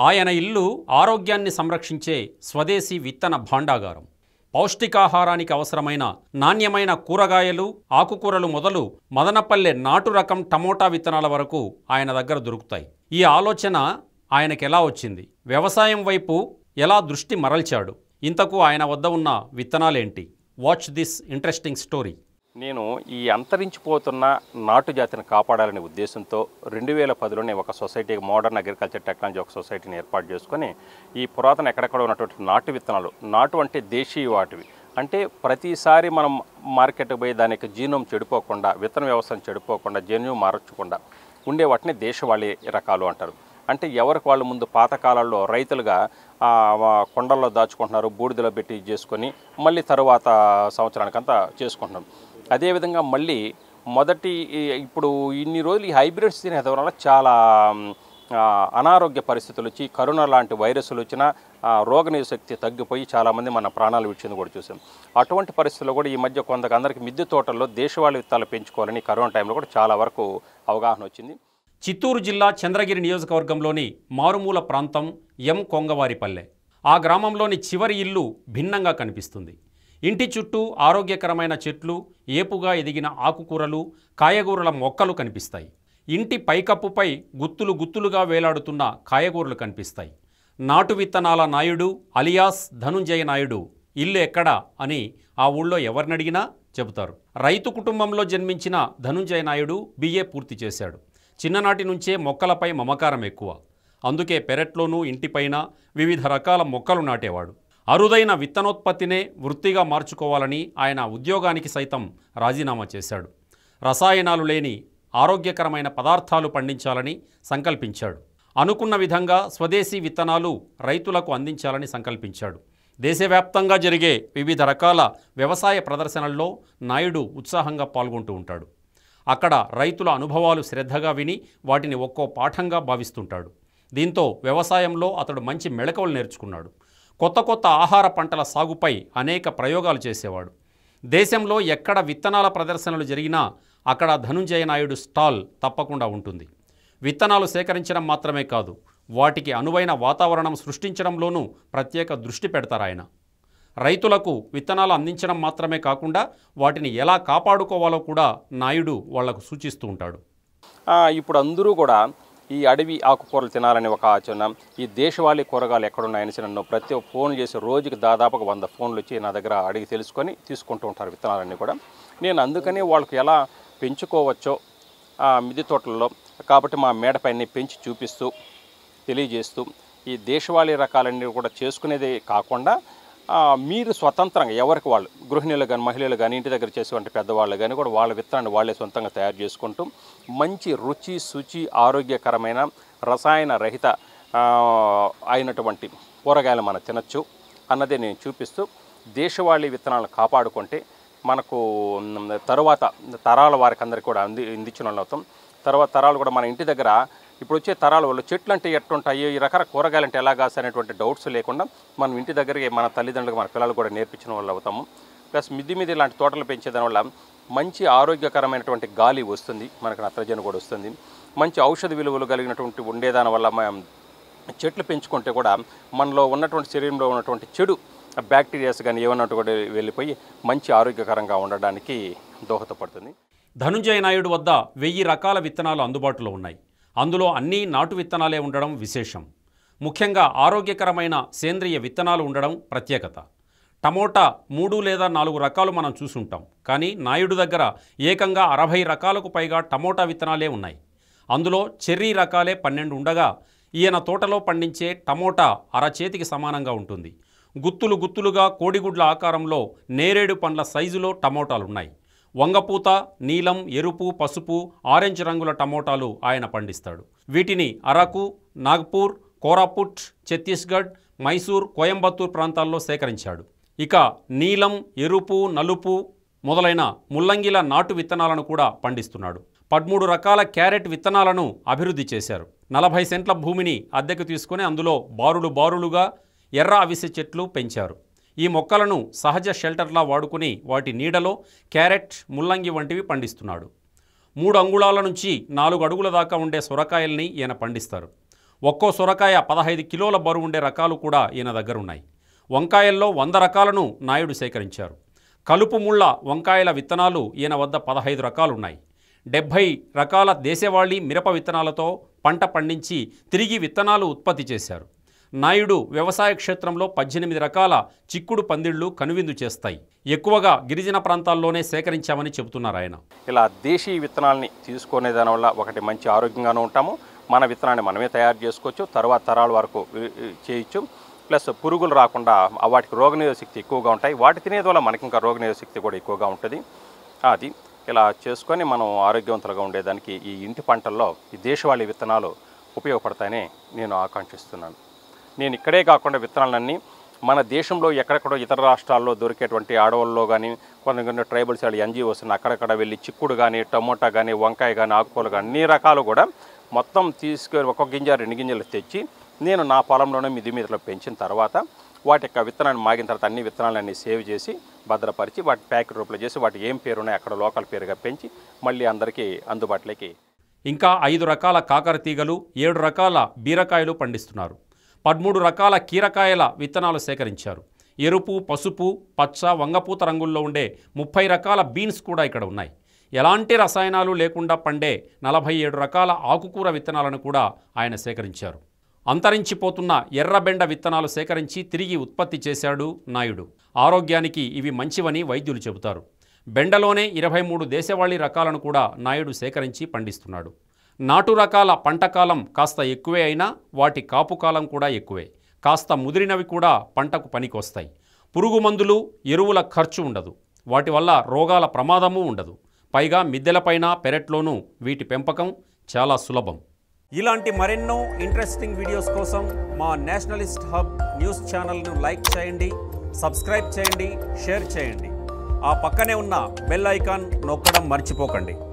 ఆయన ఇల్లు ఆరోగ్యాన్ని సంరక్షించే స్వదేశీ విత్తన భాండాగారం. పౌష్టికాహారానికి అవసరమైన నాణ్యమైన కూరగాయలు, ఆకుకూరలు మొదలు మదనపల్లె నాటు రకం టమోటా విత్తనాల వరకు ఆయన దగ్గర దొరుకుతాయి. ఈ ఆలోచన ఆయనకెలా వచ్చింది? వ్యవసాయం వైపు ఎలా దృష్టి మరల్చాడు? ఇంతకు ఆయన వద్ద ఉన్న విత్తనాలేంటి? Watch this interesting story. నేను ఈ అంతరించిపోతున్న నాటు జాతిని కాపాడాలనే ఉద్దేశంతో 2010లోనే ఒక సొసైటీ, మోడర్న్ అగ్రికల్చర్ టెక్నాలజీ ఒక సొసైటీని ఏర్పాటు చేసుకొని ఈ పురాతన ఎక్కడెక్కడ ఉన్నటువంటి నాటు విత్తనాలు, నాటు అంటే దేశీయ వాటివి, అంటే ప్రతిసారి మనం మార్కెట్కి పోయి దానికి జీనోమ్ చెడిపోకుండా, విత్తన వ్యవస్థను చెడిపోకుండా, జన్యువు మార్చకుండా ఉండే వాటిని దేశవాళీ రకాలు అంటారు. అంటే ఎవరికి వాళ్ళు ముందు పాతకాలంలో రైతులుగా కొండల్లో దాచుకుంటున్నారు, బూడిదలో పెట్టి చేసుకొని మళ్ళీ తరువాత సంవత్సరానికంతా చేసుకుంటున్నారు. అదేవిధంగా మళ్ళీ ఇప్పుడు ఇన్ని రోజులు ఈ హైబ్రిడ్స్ తినేది వల్ల చాలా అనారోగ్య పరిస్థితులు వచ్చి, కరోనా లాంటి వైరస్లు వచ్చినా రోగనిరోధక శక్తి తగ్గిపోయి చాలామంది మన ప్రాణాలు విడిచింది కూడా చూసాం. అటువంటి పరిస్థితుల్లో కూడా ఈ మధ్య కొందరికి మిద్దె తోటల్లో దేశవాళీ విత్తాలు పెంచుకోవాలని కరోనా టైంలో కూడా చాలా వరకు అవగాహన వచ్చింది. చిత్తూరు జిల్లా చంద్రగిరి నియోజకవర్గంలోని మారుమూల ప్రాంతం ఎం కొంగవారిపల్లె. ఆ గ్రామంలోని చివరి ఇల్లు భిన్నంగా కనిపిస్తుంది. ఇంటి చుట్టూ ఆరోగ్యకరమైన చెట్లు, ఏపుగా ఎదిగిన ఆకుకూరలు, కాయగూరల మొక్కలు కనిపిస్తాయి. ఇంటి పైకప్పుపై గుత్తులు గుత్తులుగా వేలాడుతున్న కాయగూరలు కనిపిస్తాయి. నాటు విత్తనాల నాయుడు అలియాస్ ధనుంజయ నాయుడు ఇల్లు ఎక్కడా అని ఆ ఊళ్ళో ఎవరినడిగినా చెబుతారు. రైతు కుటుంబంలో జన్మించిన ధనుంజయ నాయుడు BA పూర్తి చేశాడు. చిన్ననాటి నుంచే మొక్కలపై మమకారం ఎక్కువ. అందుకే పెరట్లోనూ ఇంటిపైన వివిధ రకాల మొక్కలు నాటేవాడు. అరుదైన విత్తనోత్పత్తినే వృత్తిగా మార్చుకోవాలని ఆయన ఉద్యోగానికి సైతం రాజీనామా చేశాడు. రసాయనాలు లేని ఆరోగ్యకరమైన పదార్థాలు పండించాలని సంకల్పించాడు. అనుకున్న విధంగా స్వదేశీ విత్తనాలు రైతులకు అందించాలని సంకల్పించాడు. దేశవ్యాప్తంగా జరిగే వివిధ రకాల వ్యవసాయ ప్రదర్శనల్లో నాయుడు ఉత్సాహంగా పాల్గొంటూ ఉంటాడు. అక్కడ రైతుల అనుభవాలు శ్రద్ధగా విని వాటిని ఒక్కో పాఠంగా భావిస్తుంటాడు. దీంతో వ్యవసాయంలో అతడు మంచి మెళకువలు నేర్చుకున్నాడు. కొత్త కొత్త ఆహార పంటల సాగుపై అనేక ప్రయోగాలు చేసేవాడు. దేశంలో ఎక్కడ విత్తనాల ప్రదర్శనలు జరిగినా అక్కడ ధనుంజయ నాయుడు స్టాల్ తప్పకుండా ఉంటుంది. విత్తనాలు సేకరించడం మాత్రమే కాదు, వాటికి అనువైన వాతావరణం సృష్టించడంలోనూ ప్రత్యేక దృష్టి పెడతారాయన. రైతులకు విత్తనాలు అందించడం మాత్రమే కాకుండా వాటిని ఎలా కాపాడుకోవాలో కూడా నాయుడు వాళ్లకు సూచిస్తూ ఉంటాడు. ఇప్పుడు అందరూ కూడా ఈ అడవి ఆకుకూరలు తినాలని ఒక ఆచరణ, ఈ దేశవాళీ కూరగాయలు ఎక్కడున్నాయని నన్ను ప్రతి ఫోన్ చేసి రోజుకి దాదాపుగా 100 ఫోన్లు వచ్చి నా దగ్గర అడిగి తెలుసుకొని తీసుకుంటూ ఉంటారు విత్తనాలన్నీ కూడా. నేను అందుకని వాళ్ళకి ఎలా పెంచుకోవచ్చో మిద్దె తోటల్లో కాబట్టి మా మేడపైన పెంచి చూపిస్తూ తెలియజేస్తూ ఈ దేశవాళీ రకాలన్నీ కూడా చేసుకునేదే కాకుండా మీరు స్వతంత్రంగా ఎవరికి వాళ్ళు, గృహిణులు కానీ మహిళలు కానీ ఇంటి దగ్గర చేసేటువంటి పెద్దవాళ్ళు కానీ కూడా వాళ్ళ విత్తనాన్ని వాళ్ళే సొంతంగా తయారు చేసుకుంటూ మంచి రుచి శుచి ఆరోగ్యకరమైన రసాయన రహిత అయినటువంటి కూరగాయలు మనం తినచ్చు అన్నదే నేను చూపిస్తూ దేశవాళీ విత్తనాలను కాపాడుకుంటే మనకు తరువాత తరాల వారికి అందరికీ కూడా అందించిన వాళ్ళు అవుతాం. తర్వాత తరాలు కూడా మన ఇంటి దగ్గర ఇప్పుడు వచ్చే తరాల వాళ్ళు చెట్లు అంటే ఎట్లుంటాయి, ఈ రకాల కూరగాయలు అంటే ఎలా కాసనేటువంటి డౌట్స్ లేకుండా మనం ఇంటి దగ్గరికి మన తల్లిదండ్రులకు మన పిల్లలు కూడా నేర్పించిన వాళ్ళు అవుతాము. ప్లస్ మిద్ది ఇలాంటి తోటలు పెంచేదాని వల్ల మంచి ఆరోగ్యకరమైనటువంటి గాలి వస్తుంది, మనకు నత్రజని కూడా వస్తుంది. మంచి ఔషధ విలువలు కలిగినటువంటి ఉండేదాని వల్ల చెట్లు పెంచుకుంటే కూడా మనలో ఉన్నటువంటి శరీరంలో ఉన్నటువంటి చెడు బ్యాక్టీరియాస్ కానీ ఏమన్నట్టు కూడా వెళ్ళిపోయి మంచి ఆరోగ్యకరంగా ఉండడానికి దోహదపడుతుంది. ధనుంజయ నాయుడు వద్ద 1000 రకాల విత్తనాలు అందుబాటులో ఉన్నాయి. అందులో అన్నీ నాటు విత్తనాలే ఉండడం విశేషం. ముఖ్యంగా ఆరోగ్యకరమైన సేంద్రియ విత్తనాలు ఉండడం ప్రత్యేకత. టమోటా 3 లేదా 4 రకాలు మనం చూసుంటాం, కానీ నాయుడు దగ్గర ఏకంగా 60 రకాలకు పైగా టమోటా విత్తనాలే ఉన్నాయి. అందులో చెర్రీ రకాలే 12 ఉండగా ఈయన తోటలో పండించే టమోటా అరచేతికి సమానంగా ఉంటుంది. గుత్తులు గుత్తులుగా కోడిగుడ్ల ఆకారంలో నేరేడు పండ్ల సైజులో టమోటాలున్నాయి. వంగపూత, నీలం, ఎరుపు, పసుపు, ఆరెంజ్ రంగుల టమోటాలు ఆయన పండిస్తాడు. వీటిని అరకు, నాగ్పూర్, కోరాపుట్, ఛత్తీస్గఢ్, మైసూర్, కోయంబత్తూర్ ప్రాంతాల్లో సేకరించాడు. ఇక నీలం, ఎరుపు, నలుపు మొదలైన ముల్లంగిల నాటు విత్తనాలను కూడా పండిస్తున్నాడు. 13 రకాల క్యారెట్ విత్తనాలను అభివృద్ధి చేశారు. 40 సెంట్ల భూమిని అద్దెకు తీసుకుని అందులో బారులుగా ఎర్ర అవిసె చెట్లు పెంచారు. ఈ మొక్కలను సహజ షెల్టర్లా వాడుకుని వాటి నీడలో క్యారెట్, ముల్లంగి వంటివి పండిస్తున్నాడు. 3 అంగుళాల నుంచి 4 అడుగుల దాకా ఉండే సొరకాయల్ని ఈయన పండిస్తారు. ఒక్కో సొరకాయ 15 కిలోల బరువు ఉండే రకాలు కూడా ఈయన దగ్గరున్నాయి. వంకాయల్లో 100 రకాలను నాయుడు సేకరించారు. కలుపు ముళ్ళ వంకాయల విత్తనాలు ఈయన వద్ద 15 రకాలున్నాయి. 70 రకాల దేశవాళీ మిరప విత్తనాలతో పంట పండించి తిరిగి విత్తనాలు ఉత్పత్తి చేశారు. నాయుడు వ్యవసాయ క్షేత్రంలో 18 రకాల చిక్కుడు పందిళ్లు కనువిందు చేస్తాయి. ఎక్కువగా గిరిజన ప్రాంతాల్లోనే సేకరించామని చెబుతున్నారు ఆయన. ఇలా దేశీ విత్తనాలని తీసుకునే దానివల్ల ఒకటి మంచి ఆరోగ్యంగానే ఉంటాము, మన విత్తనాన్ని మనమే తయారు చేసుకోవచ్చు, తర్వాత తరాల వరకు చేయొచ్చు. ప్లస్ పురుగులు రాకుండా వాటికి రోగనిరోధక శక్తి ఎక్కువగా ఉంటాయి. వాటి తినేది వల్ల మనకి ఇంకా రోగనిరోధక శక్తి కూడా ఎక్కువగా ఉంటుంది. అది ఇలా చేసుకొని మనం ఆరోగ్యవంతులుగా ఉండేదానికి ఈ ఇంటి పంటల్లో ఈ దేశవాళీ విత్తనాలు ఉపయోగపడతాయని నేను ఆకాంక్షిస్తున్నాను. నేను ఇక్కడే కాకుండా విత్తనాలన్నీ మన దేశంలో ఎక్కడెక్కడో ఇతర రాష్ట్రాల్లో దొరికేటువంటి అడవుల్లో కానీ కొన్ని ట్రైబల్స్ వాళ్ళు ఎన్జిఓస్ అక్కడక్కడ వెళ్ళి చిక్కుడు కానీ, టమోటా కానీ, వంకాయ కానీ, ఆకుకూరలు కానీ అన్ని రకాలు కూడా మొత్తం తీసుకొని ఒక్కొక్క గింజ 2 గింజలు తెచ్చి నేను నా పొలంలోనే మిది మీదలో పెంచిన తర్వాత వాటి యొక్క విత్తనాన్ని మాగిన తర్వాత అన్ని విత్తనాలన్నీ సేవ్ చేసి భద్రపరిచి వాటి ప్యాకెట్ రూపంలో చేసి వాటి ఏం పేరు ఉన్నాయో అక్కడ లోకల్ పేరుగా పెంచి మళ్ళీ అందరికీ అందుబాటులోకి. ఇంకా 5 రకాల కాకర తీగలు, 7 రకాల బీరకాయలు పండిస్తున్నారు. 13 రకాల కీరకాయల విత్తనాలు సేకరించారు. ఎరుపు, పసుపు, పచ్చ, వంగపూత రంగుల్లో ఉండే 30 రకాల బీన్స్ కూడా ఇక్కడ ఉన్నాయి. ఎలాంటి రసాయనాలు లేకుండా పండే 47 రకాల ఆకుకూర విత్తనాలను కూడా ఆయన సేకరించారు. అంతరించిపోతున్న ఎర్రబెండ విత్తనాలు సేకరించి తిరిగి ఉత్పత్తి చేశాడు నాయుడు. ఆరోగ్యానికి ఇవి మంచివని వైద్యులు చెబుతారు. బెండలోనే 23 దేశవాళీ రకాలను కూడా నాయుడు సేకరించి పండిస్తున్నాడు. నాటు రకాల పంటకాలం కాస్త ఎక్కువే అయినా వాటి కాపు కాలం కూడా ఎక్కువే. కాస్త ముదిరినవి కూడా పంటకు పనికొస్తాయి. పురుగు మందులు, ఎరువుల ఖర్చు ఉండదు. వాటి వల్ల రోగాల ప్రమాదమూ ఉండదు. పైగా మిద్దెలపైన, పెరట్లోనూ వీటి పెంపకం చాలా సులభం. ఇలాంటి మరెన్నో ఇంట్రెస్టింగ్ వీడియోస్ కోసం మా నేషనలిస్ట్ హబ్ న్యూస్ ఛానల్ను లైక్ చేయండి, సబ్స్క్రైబ్ చేయండి, షేర్ చేయండి. ఆ పక్కనే ఉన్న బెల్ ఐకాన్ నొక్కడం మర్చిపోకండి.